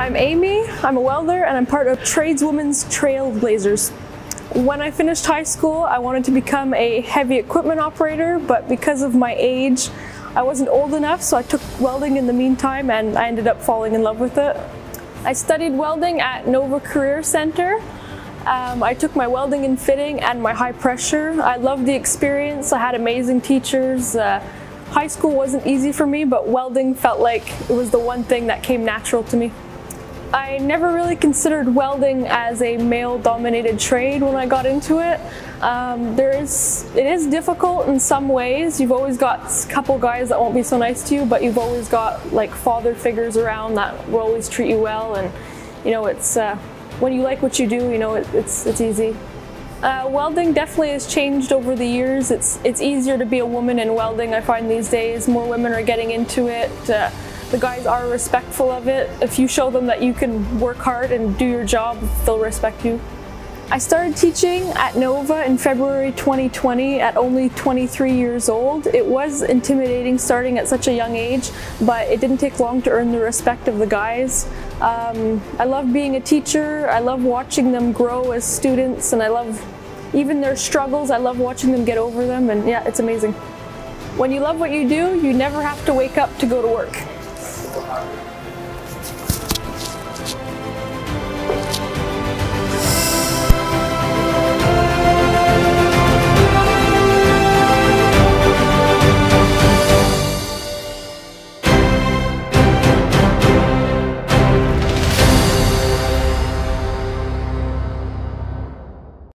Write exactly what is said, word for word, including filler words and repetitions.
I'm Amy, I'm a welder, and I'm part of Tradeswomen's Trailblazers. When I finished high school, I wanted to become a heavy equipment operator, but because of my age, I wasn't old enough, so I took welding in the meantime, and I ended up falling in love with it. I studied welding at Nova Career Center. Um, I took my welding and fitting and my high pressure. I loved the experience. I had amazing teachers. Uh, high school wasn't easy for me, but welding felt like it was the one thing that came natural to me. I never really considered welding as a male-dominated trade when I got into it. Um, there is, it is difficult in some ways. You've always got a couple guys that won't be so nice to you, but you've always got like father figures around that will always treat you well, and you know, it's uh, when you like what you do, you know, it, it's it's easy. Uh, welding definitely has changed over the years. It's it's easier to be a woman in welding, I find, these days. More women are getting into it. Uh, The guys are respectful of it. If you show them that you can work hard and do your job, they'll respect you. I started teaching at Nova in February twenty twenty at only twenty-three years old. It was intimidating starting at such a young age, but it didn't take long to earn the respect of the guys. Um, I love being a teacher. I love watching them grow as students, and I love even their struggles. I love watching them get over them, and yeah, it's amazing. When you love what you do, you never have to wake up to go to work.